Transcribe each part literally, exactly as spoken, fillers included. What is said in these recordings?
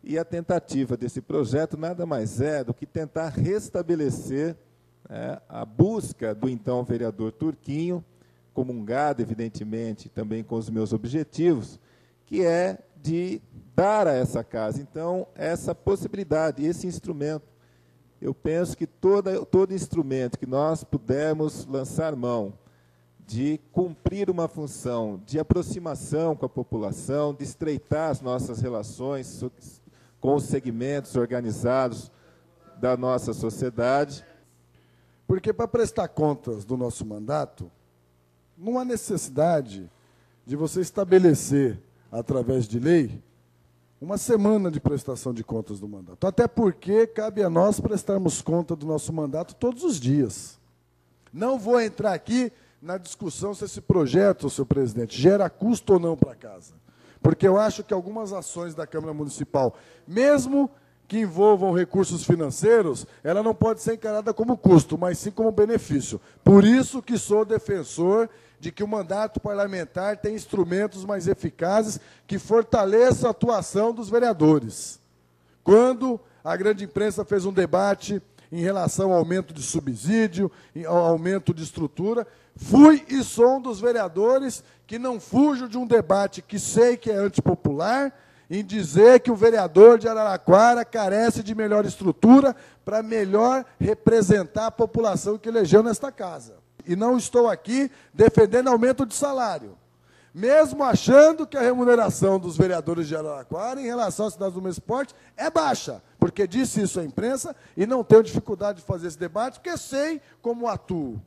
E a tentativa desse projeto nada mais é do que tentar restabelecer é, a busca do então vereador Turquinho, comungado, evidentemente, também com os meus objetivos, que é de dar a essa casa, então, essa possibilidade, esse instrumento. Eu penso que toda, todo instrumento que nós pudermos lançar mão de cumprir uma função de aproximação com a população, de estreitar as nossas relações com os segmentos organizados da nossa sociedade. Porque, para prestar contas do nosso mandato, não há necessidade de você estabelecer, através de lei, uma semana de prestação de contas do mandato. Até porque cabe a nós prestarmos conta do nosso mandato todos os dias. Não vou entrar aqui na discussão se esse projeto, senhor presidente, gera custo ou não para a casa. Porque eu acho que algumas ações da Câmara Municipal, mesmo que envolvam recursos financeiros, ela não pode ser encarada como custo, mas sim como benefício. Por isso que sou defensor de que o mandato parlamentar tem instrumentos mais eficazes que fortaleçam a atuação dos vereadores. Quando a grande imprensa fez um debate em relação ao aumento de subsídio, ao aumento de estrutura, fui e sou um dos vereadores que não fujo de um debate que sei que é antipopular, em dizer que o vereador de Araraquara carece de melhor estrutura para melhor representar a população que elegeu nesta casa. E não estou aqui defendendo aumento de salário, mesmo achando que a remuneração dos vereadores de Araraquara em relação às cidades do mesmo porte é baixa, porque disse isso à imprensa e não tenho dificuldade de fazer esse debate, porque sei como atuo.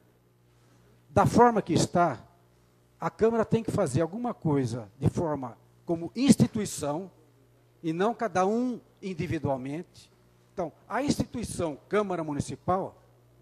Da forma que está, a Câmara tem que fazer alguma coisa de forma como instituição, e não cada um individualmente. Então, a instituição Câmara Municipal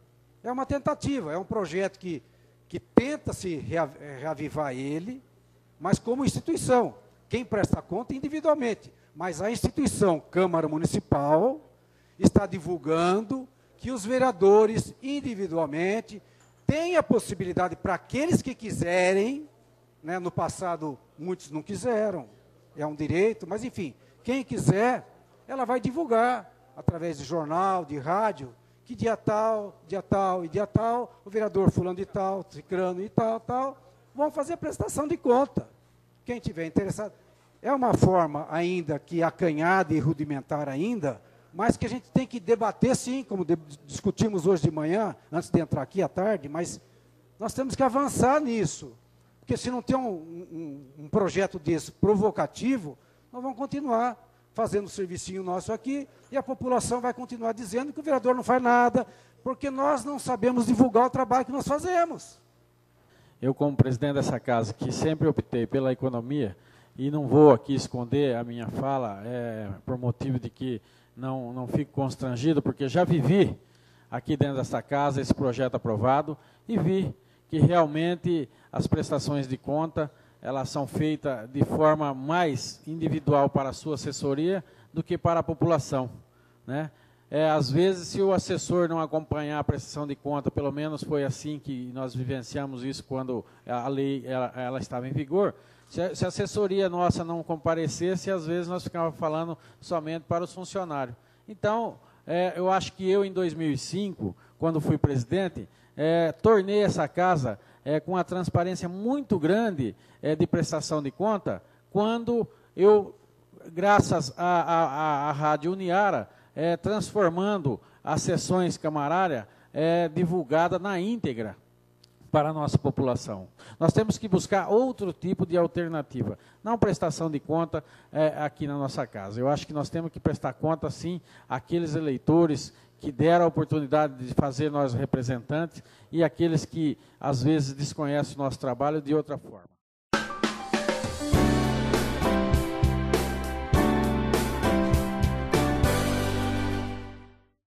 é uma tentativa, é um projeto que, que tenta se reavivar ele, mas como instituição. Quem presta conta individualmente, mas a instituição Câmara Municipal está divulgando que os vereadores individualmente têm a possibilidade, para aqueles que quiserem, né, no passado muitos não quiseram, é um direito, mas enfim, quem quiser, ela vai divulgar, através de jornal, de rádio, que dia tal, dia tal e dia tal, o vereador fulano de tal, cicrano e tal, tal, vão fazer a prestação de conta. Quem tiver interessado. É uma forma ainda que acanhada e rudimentar ainda, mas que a gente tem que debater sim, como de, discutimos hoje de manhã, antes de entrar aqui à tarde, mas nós temos que avançar nisso. Porque se não tem um, um, um projeto desse provocativo, nós vamos continuar fazendo o servicinho nosso aqui, e a população vai continuar dizendo que o vereador não faz nada, porque nós não sabemos divulgar o trabalho que nós fazemos. Eu, como presidente dessa casa, que sempre optei pela economia, e não vou aqui esconder a minha fala, é, por motivo de que não, não fico constrangido, porque já vivi aqui dentro dessa casa esse projeto aprovado, e vi que realmente as prestações de conta, elas são feitas de forma mais individual para a sua assessoria do que para a população, né? É, às vezes, se o assessor não acompanhar a prestação de conta, pelo menos foi assim que nós vivenciamos isso quando a lei ela, ela estava em vigor, se a, se a assessoria nossa não comparecesse, às vezes nós ficávamos falando somente para os funcionários. Então, é, eu acho que eu, em dois mil e cinco, quando fui presidente, é, tornei essa casa é, com uma transparência muito grande é, de prestação de conta, quando eu, graças à Rádio Uniara, é, transformando as sessões camarárias é, divulgadas na íntegra para a nossa população. Nós temos que buscar outro tipo de alternativa, não prestação de conta é, aqui na nossa casa. Eu acho que nós temos que prestar conta, sim, àqueles eleitores que deram a oportunidade de fazer nós representantes e aqueles que, às vezes, desconhecem o nosso trabalho de outra forma.